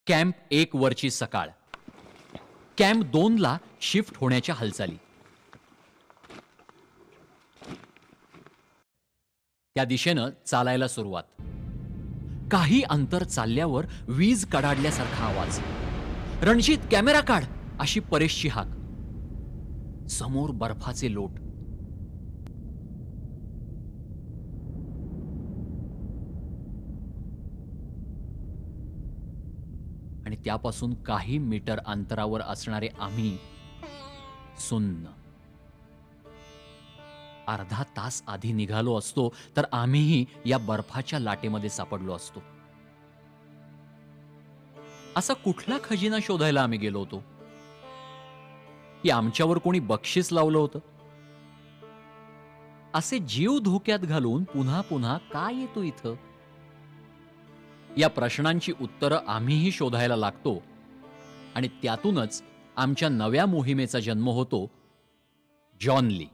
Camp 1 वरची सकाळ. Camp 2 ला शिफ्ट होण्याच्या हालचाली. त्या दिशेनं चालायला सुरुवात. काही अंतर चालल्यावर वीज कडाडल्यासारखा आवाज. रणजित, कॅमेरा काढ, अशी परेशची हाक. समोर बर्फाचे लोट. आणि त्यापासून काही मीटर अंतरावर असणारे आम्ही सुन्न. अर्धा तास आधी निघालो असतो तर आम्हीही या बर्फाच्या लाटेमध्ये सापडलो असतो. असा कुठला खजिना शोधायला आम्ही गेलो होतो की आमच्यावर कोणी बक्षीस लावलं होतं? असे जीव धोक्यात घालून पुन्हा पुन्हा का येतो इथं? या प्रश्नांची उत्तरं आम्हीही शोधायला लागतो आणि त्यातूनच आमच्या नव्या मोहिमेचा जन्म होतो, जॉन ली.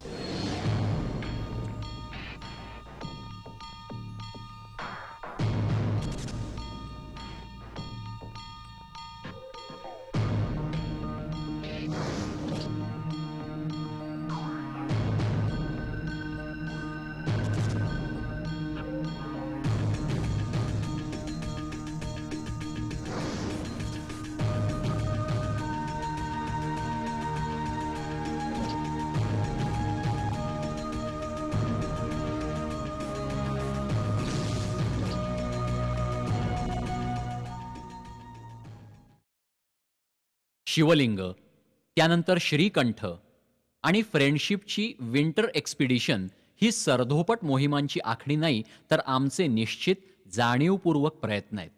शिवलिंग, त्यानंतर श्रीकंठ आणि फ्रेंडशिपची विंटर एक्सपिडिशन ही सरधोपट मोहिमांची आखणी नाही, तर आमचे निश्चित जाणीवपूर्वक प्रयत्न आहेत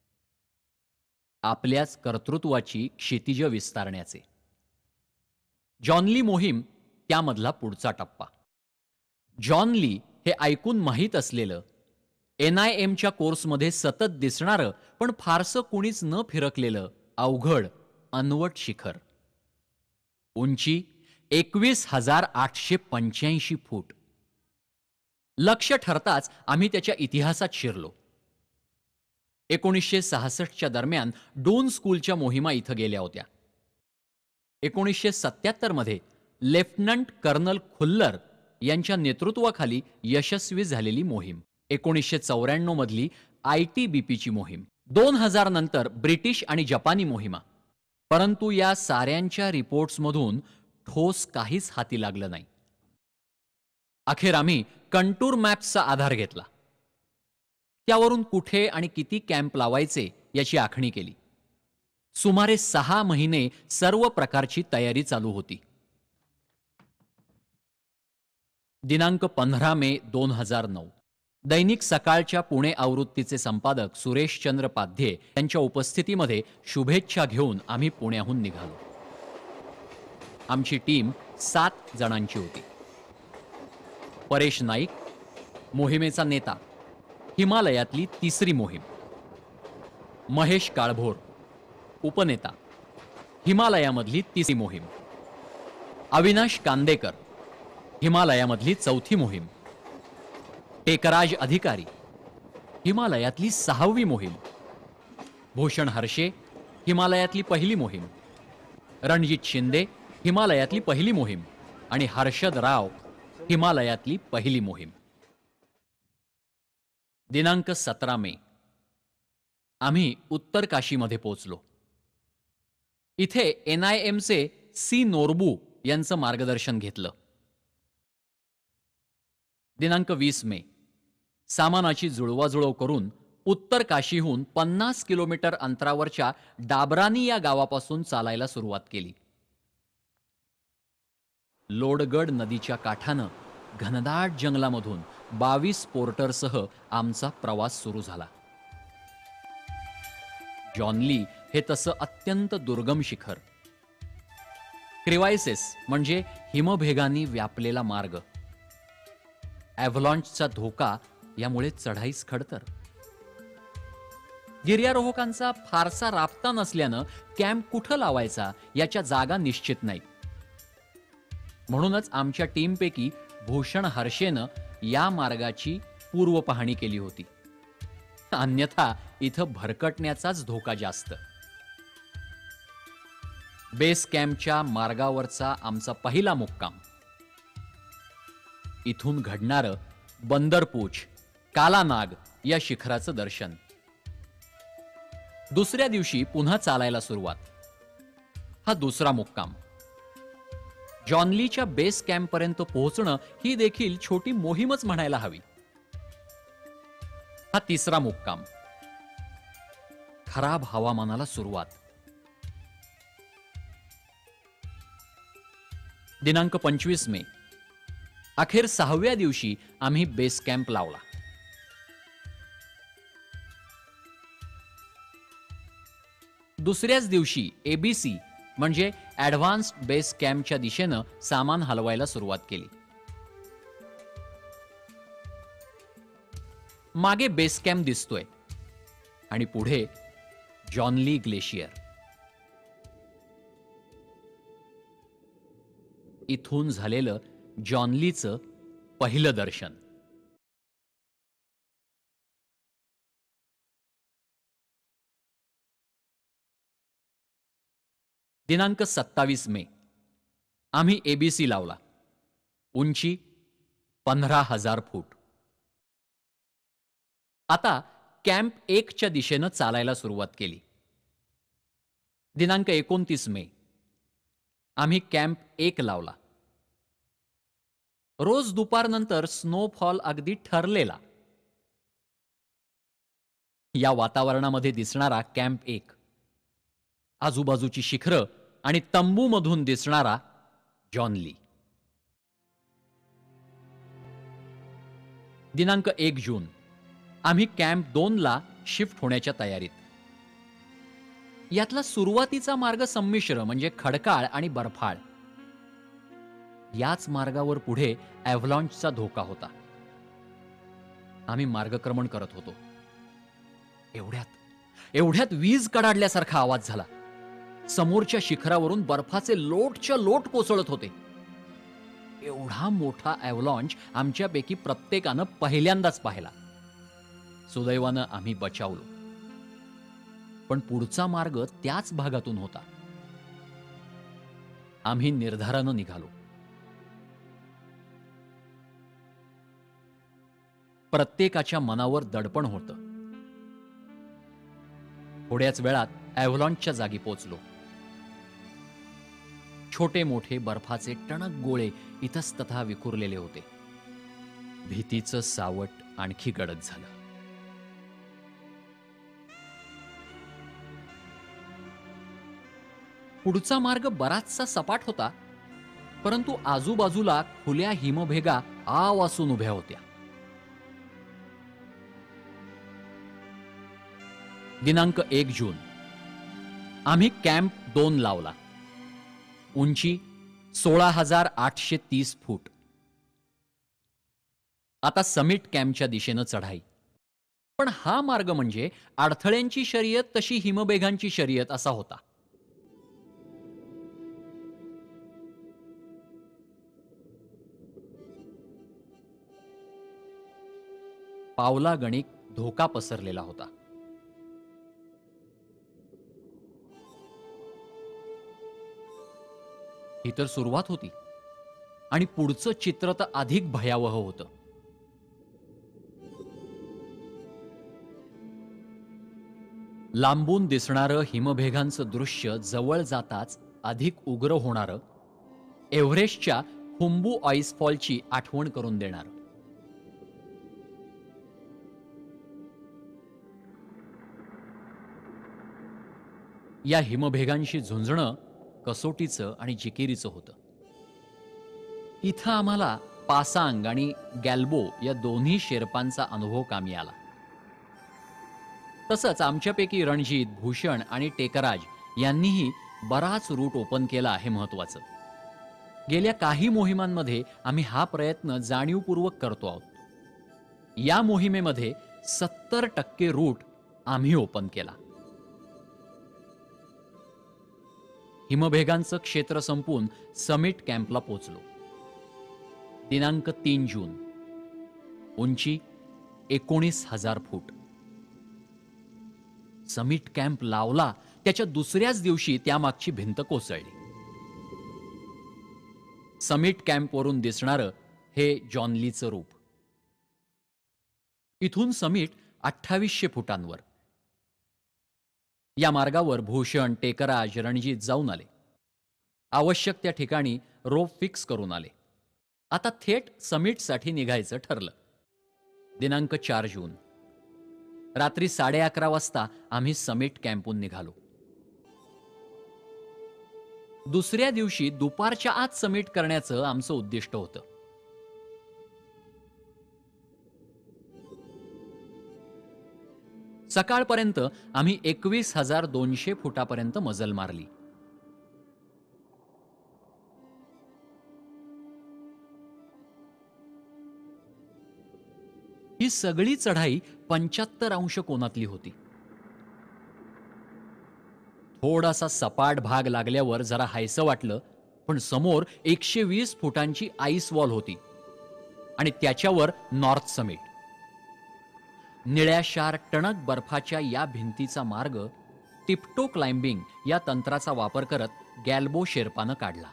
आपल्याच कर्तृत्वाची क्षितिज विस्तारण्याचे. जॉन ली मोहीम त्यामधला पुढचा टप्पा. जॉन ली हे ऐकून माहीत असलेलं, NIMच्या कोर्समध्ये सतत दिसणारं पण फारसं कुणीच न फिरकलेलं अवघड अनवट शिखर. उंची 21,885 फूट. लक्ष्य ठरताच आम्ही त्याच्या इतिहासात शिरलो. 1966च्या दरम्यान डून स्कूलच्या मोहिमा इथं गेल्या होत्या. 1977 मध्ये लेफ्टनंट कर्नल खुल्लर यांच्या नेतृत्वाखाली यशस्वी झालेली मोहीम. 1994 मधली ITBPची मोहीम. 2000 नंतर ब्रिटिश आणि जपानी मोहिमा. परंतु या साऱ्यांच्या रिपोर्ट्समधून ठोस काहीच हाती लागलं नाही. अखेर आम्ही कंटूर मॅप्सचा आधार घेतला. त्यावरून कुठे आणि किती कॅम्प लावायचे याची आखणी केली. सुमारे 6 महिने सर्व प्रकारची तयारी चालू होती. दिनांक 15 मे 2009. दैनिक सकाळच्या पुणे आवृत्तीचे संपादक सुरेशचंद्र पाध्ये यांच्या उपस्थितीमध्ये शुभेच्छा घेऊन आम्ही पुण्याहून निघालो. आमची टीम 7 जणांची होती. परेश नाईक, मोहिमेचा नेता, हिमालयातली तिसरी मोहीम. महेश काळभोर, उपनेता, हिमालयामधली तिसरी मोहीम. अविनाश कांदेकर, हिमालयामधली चौथी मोहीम. टेकराज अधिकारी, हिमालयातली 6वी मोहीम. भूषण हर्षे, हिमालयातली पहिली मोहीम. रणजित शिंदे, हिमालयातली पहिली मोहीम. आणि हर्षद राव, हिमालयातली पहिली मोहीम. दिनांक 17 मे. आम्ही उत्तर काशीमध्ये पोहोचलो. इथे NIMचे C नोरबू यांचं मार्गदर्शन घेतलं. दिनांक 20 मे. सामानाची जुळवाजुळव करून उत्तर काशीहून 50 किलोमीटर अंतरावरच्या डाबरानी या गावापासून चालायला सुरुवात केली. लोडगड नदीच्या काठानं घनदाट जंगलामधून 22 पोर्टरसह आमचा प्रवास सुरू झाला. जॉन ली हे तसं अत्यंत दुर्गम शिखर. क्रिवायसेस म्हणजे हिमभेगांनी व्यापलेला मार्ग. ॲव्हलॉन्चचा धोका यामुळे चढाईस खडतर. गिर्यारोहकांचा फारसा राबता नसल्यानं कॅम्प कुठं लावायचा याच्या जागा निश्चित नाहीत. म्हणूनच आमच्या टीमपैकी भूषण हर्षेनं या मार्गाची पूर्व पाहणी केली होती. अन्यथा इथं भरकटण्याचाच धोका जास्त. बेस कॅम्पच्या मार्गावरचा आमचा पहिला मुक्काम. इथून घडणारं बंदरपूछ, कालानाग या शिखराचं दर्शन. दुसऱ्या दिवशी पुन्हा चालायला सुरुवात. हा दुसरा मुक्काम. जॉनलीच्या बेस कॅम्पपर्यंत पोहोचणं ही देखील छोटी मोहीमच म्हणायला हवी. हा तिसरा मुक्काम. खराब हवामानाला सुरुवात. दिनांक 25 मे. अखेर 6व्या दिवशी आम्ही बेस कॅम्प लावला. दुसऱ्याच दिवशी एबीसी म्हणजे ॲडव्हान्स्ड बेस कॅम्पच्या दिशेनं सामान हलवायला सुरुवात केली. मागे बेस कॅम्प दिसतोय आणि पुढे जॉनली ग्लेशियर. इथून झालेलं जॉनलीचं पहिलं दर्शन. दिनांक 27 मे. आम्ही एबीसी लावला. उंची 15,000 फूट. आता कॅम्प 1च्या दिशेनं चालायला सुरुवात केली. दिनांक 29 मे. आम्ही कॅम्प 1 लावला. रोज दुपारनंतर स्नोफॉल अगदी ठरलेला. या वातावरणामध्ये दिसणारा कॅम्प 1, आजूबाजूची शिखरं आणि तंबूमधून दिसणारा जॉनली. दिनांक 1 जून. आम्ही कॅम्प 2ला शिफ्ट होण्याच्या तयारीत. यातला सुरुवातीचा मार्ग संमिश्र म्हणजे खडकाळ आणि बर्फाळ. याच मार्गावर पुढे ॲव्हलॉन्चचा धोका होता. आम्ही मार्गक्रमण करत होतो. एवढ्यात वीज कडाडल्यासारखा आवाज झाला. समोरच्या शिखरावरून बर्फाचे लोटच्या लोट कोसळत होते. एवढा मोठा ॲव्हलॉन्च आमच्यापैकी प्रत्येकानं पहिल्यांदाच पाहिला. सुदैवानं आम्ही बचावलो. पण पुढचा मार्ग त्याच भागातून होता. आम्ही निर्धारानं निघालो. प्रत्येकाच्या मनावर दडपण होतं. थोड्याच वेळात ॲव्हलॉन्चच्या जागी पोचलो. छोटे मोठे बर्फाचे टणक गोळे इतस्ततः विखुरलेले होते. भीतीचं सावट आणखी गडद झालं. पुढचा मार्ग बराचसा सपाट होता, परंतु आजूबाजूला खुल्या हिमभेगा आवासून उभ्या होत्या. दिनांक 1 जून. आम्ही कॅम्प 2 लावला. उंची 16,830 फूट. आता समिट कॅम्पच्या दिशेनं चढाई. पण हा मार्ग म्हणजे अडथळ्यांची शर्यत तशी हिमबेगांची शर्यत असा होता. पावलागणिक धोका पसरलेला होता. ही तर सुरुवात होती आणि पुढचं चित्र तर अधिक भयावह होतं. लांबून दिसणारं हिमभेगांचं दृश्य जवळ जाताच अधिक उग्र होणारं, एव्हरेस्टच्या खुंबू आईसफॉलची आठवण करून देणारं. या हिमभेगांशी झुंजणं कसोटीचं आणि जिकिरीचं होतं. इथं आम्हाला पासांग आणि गॅल्बो या दोन्ही शेर्पांचा अनुभव कामी आला. तसंच आमच्यापैकी रणजित, भूषण आणि टेकराज यांनीही बराच रूट ओपन केला हे महत्वाचं. गेल्या काही मोहिमांमध्ये आम्ही हा प्रयत्न जाणीवपूर्वक करतो आहोत. या मोहिमेमध्ये 70% रूट आम्ही ओपन केला. हिमभेगांचं क्षेत्र संपून समिट कॅम्पला पोहोचलो. दिनांक 3 जून. उंची 19,000 फूट. समिट कॅम्प लावला त्याच्या दुसऱ्याच दिवशी त्यामागची भिंत कोसळली. समिट कॅम्पवरून दिसणारं हे जॉन लीचं रूप. इथून समिट 2800 फुटांवर. या मार्गावर भूषण, टेकराज, रणजित जाऊन आले. आवश्यक त्या ठिकाणी रोप फिक्स करून आले. आता थेट समिटसाठी निघायचं ठरलं. दिनांक 4 जून रात्री 11:30 वाजता आम्ही समिट कॅम्पहून निघालो. दुसऱ्या दिवशी दुपारच्या आत समिट करण्याचं आमचं उद्दिष्ट होतं. सकाळपर्यंत आम्ही 21,200 फुटापर्यंत मजल मारली. ही सगळी चढाई 75 अंश कोनातली होती. थोडासा सपाट भाग लागल्यावर जरा हायसं वाटलं, पण समोर 120 फुटांची आईस वॉल होती आणि त्याच्यावर नॉर्थ समिट. निळ्याशार टणक बर्फाच्या या भिंतीचा मार्ग टिपटो क्लाइम्बिंग या तंत्राचा वापर करत गॅल्बो शेर्पानं काढला.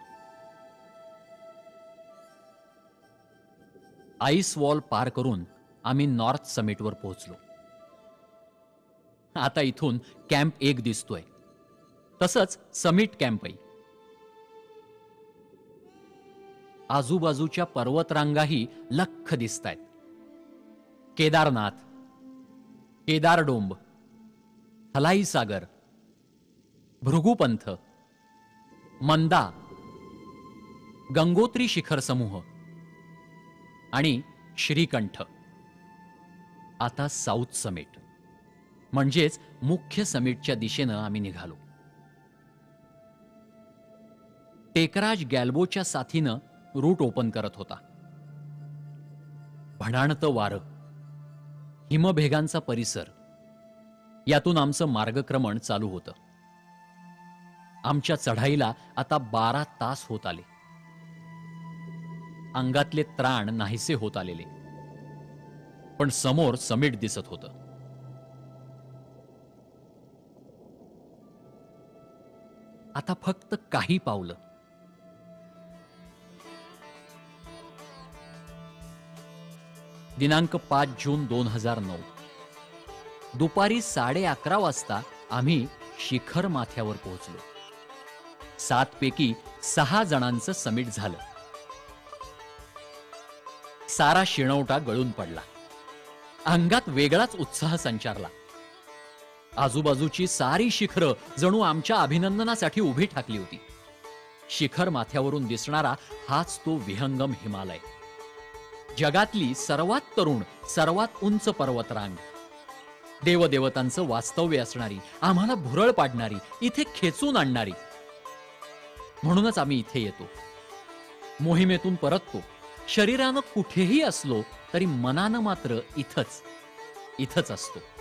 आईस वॉल पार करून आम्ही नॉर्थ समिटवर पोहोचलो. आता इथून कॅम्प 1 दिसतोय, तसंच समिट कॅम्पही. आजूबाजूच्या पर्वतरांगाही लख्ख दिसतायत. केदारनाथ, केदारडोंब, थलाई सागर, भृगुपंथ, मंदा, गंगोत्री शिखर समूह आणि श्रीकंठ. आता साऊथ समिट म्हणजेच मुख्य समिटच्या दिशेनं आम्ही निघालो. टेकराज गॅल्बोच्या साथीनं रूट ओपन करत होता. भणाणतं वारं, हिमभेगांचा परिसर, यातून आमचं मार्गक्रमण चालू होतं. आमच्या चढाईला आता 12 तास होत आले. अंगातले त्राण नाहीसे होत आलेले, पण समोर समिट दिसत होतं. आता फक्त काही पावलं. दिनांक 5 जून 2009 दुपारी 11:30 वाजता आम्ही शिखर माथ्यावर पोहोचलो. 7 पैकी 6 जणांचं समिट झालं. सारा शिणवटा गळून पडला. अंगात वेगळाच उत्साह संचारला. आजूबाजूची सारी शिखरं जणू आमच्या अभिनंदनासाठी उभी ठाकली होती. शिखर माथ्यावरून दिसणारा हाच तो विहंगम हिमालय. जगातली सर्वात तरुण, सर्वात उंच पर्वतरांग, देवदेवतांचं वास्तव्य असणारी, आम्हाला भुरळ पाडणारी, इथे खेचून आणणारी. म्हणूनच आम्ही इथे येतो. मोहिमेतून परततो. शरीरानं कुठेही असलो तरी मनानं मात्र इथंच असतो.